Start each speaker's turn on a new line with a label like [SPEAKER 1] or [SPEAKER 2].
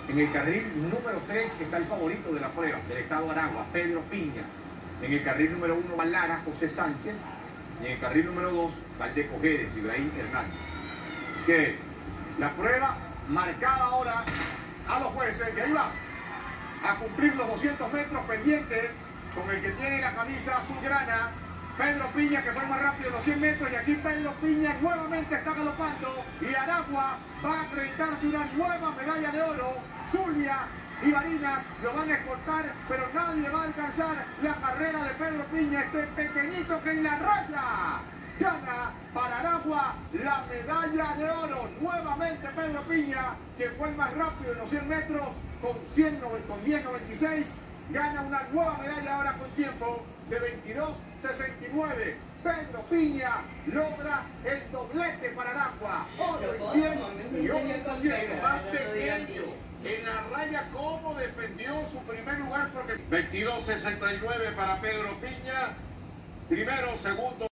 [SPEAKER 1] En el carril número 3 está el favorito de la prueba, del estado Aragua, Pedro Piña. En el carril número 1 va Lara, José Sánchez. Y en el carril número 2 va el de Cojedes, Ibrahim Hernández. Que la prueba marcada ahora a los jueces, que ahí va a cumplir los 200 metros pendiente con el que tiene la camisa azulgrana, Pedro Piña, que fue más rápido en los 100 metros, y aquí Pedro Piña nuevamente está galopando, y Aragua va a acreditarse una nueva medalla de oro. Zulia y Barinas lo van a escoltar, pero nadie va a alcanzar la carrera de Pedro Piña, este pequeñito que en la raya gana para Aragua la medalla de oro. Nuevamente Pedro Piña, que fue el más rápido en los 100 metros, con 10.96, gana una nueva medalla ahora con tiempo de 22.69. Pedro Piña logra el doblete para Aragua. Oro en 100 y oro en 200.
[SPEAKER 2] Más pequeño. En la raya, cómo defendió su primer lugar, porque 22.69 para Pedro Piña. Primero, segundo.